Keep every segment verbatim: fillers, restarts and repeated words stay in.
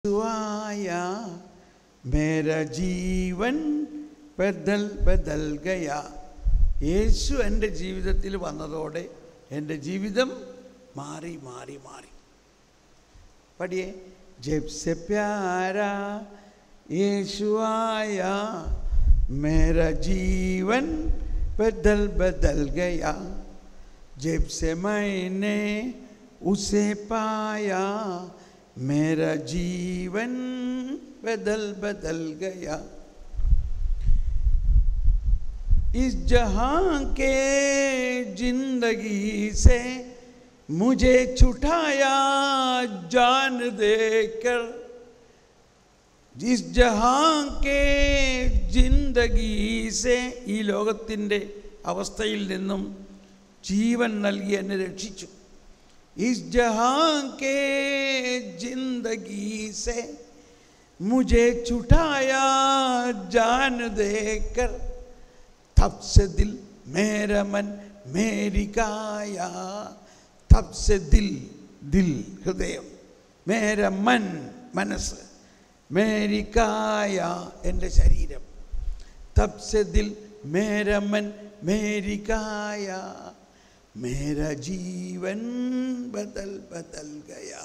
आया मेरा जीवन बदल बदल गया. യേശു എൻ്റെ ജീവിതത്തിൽ വന്നതോടെ എൻ്റെ ജീവിതം മാറി മാറി മാറി. പഠിയേ, जब से प्यारा यीशु आया मेरा जीवन बदल बदल गया. जब से मैंने उसे पाया मेरा जीवन बदल बदल गया. इस जहां के जिंदगी से मुझे छुटाया जान देकर. जिस जहां के जिंदगी से ഈ ലോകത്തിൻ്റെ അവസ്ഥയിൽ നിന്നും ജീവൻ നൽകി എന്നെ രക്ഷിച്ചു. इस जहां के जिंदगी से मुझे छुटाया जान देकर. तब से दिल मेरा मन मेरी काया. तब से दिल दिल ഹൃദയം, मेरा मन മനസ്സ്, मेरी काया എൻ്റെ ശരീരം. तब से दिल मेरा मन मेरी काया मेरा जीवन बदल बदल गया.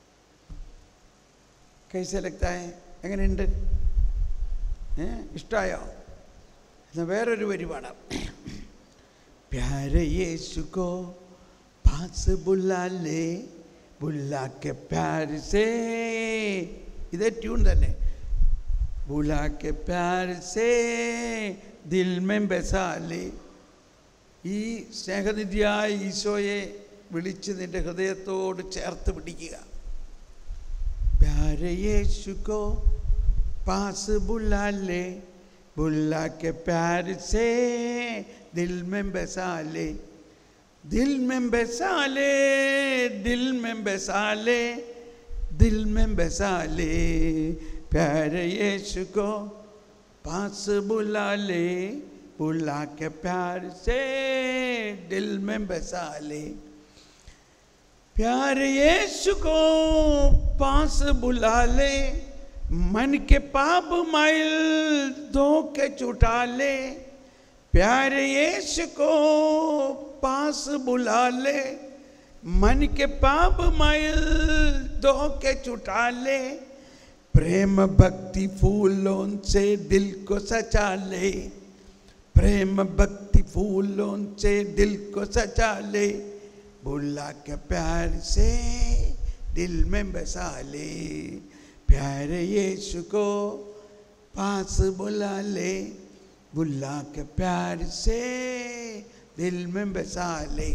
कैसे लगता है? എങ്ങനെയുണ്ട്? ഇഷ്ടമായോ? എന്നാൽ വേറൊരു വരി പാടാം. प्यारे यीशु को पास बुला ले बुला के प्यार से. ഇതേ ട്യൂൺ തന്നെ. बुला के प्यार से दिल में बसा ले. ഈ സ്നേഹനിധിയായ ഈശോയെ വിളിച്ച് നിൻ്റെ ഹൃദയത്തോട് ചേർത്ത് പിടിക്കുക. प्यारे यीशु को पास बुला ले बुला के प्यार से दिल में बसा ले. दिल में बसा ले दिल में बसा ले दिल में बसा ले. प्यारे यीशु को पास बुला ले बुला के प्यार से दिल में बसा ले. प्यारे यीशु को पास बुला ले मन के पाप मैल धो के छुटा ले. प्यारे यीशु को पास बुला ले मन के पाप मैल धो के छुटा ले. प्रेम भक्ति फूलों से दिल को सजा ले. प्रेम भक्ति फूलों से दिल को सजा ले. बुला के प्यार से दिल में बसा ले. प्यारे यीशु को पास बुला ले बुला के प्यार से दिल में बसा ले.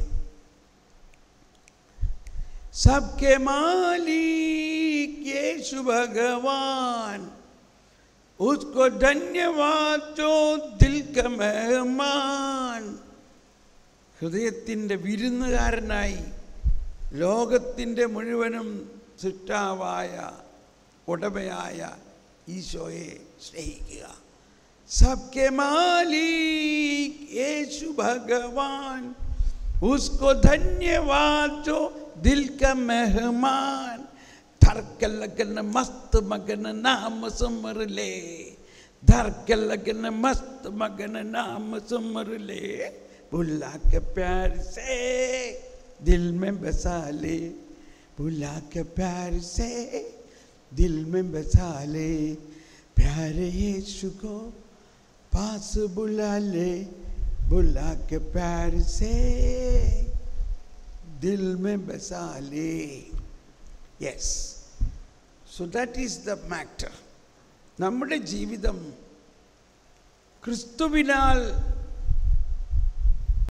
सबके मालिक यीशु भगवान उसको धन्यवाद जो दिल का मेहमान. ഹൃദയത്തിൻ്റെ വിരുന്നുകാരനായി ലോകത്തിൻ്റെ മുഴുവനും സൃഷ്ടാവായ ഉടമയായ ഈശോയെ സ്നേഹിക്കുക. सबके मालिक यीशु भगवान उसको धन्यवाद जो दिल का मेहमान. धर के लगन मस्त मगन नाम सुमर ले. धर के लगन मस्त मगन नाम सुमर ले. बुला के प्यार से दिल में बसा ले. बुला के प्यार से दिल में बसा ले. प्यारे यीशु को पास बुला ले बुला के प्यार से दिल में बसा ले. Yes, so that is the matter. നമ്മുടെ ജീവിതം ക്രിസ്തുവിനാൽ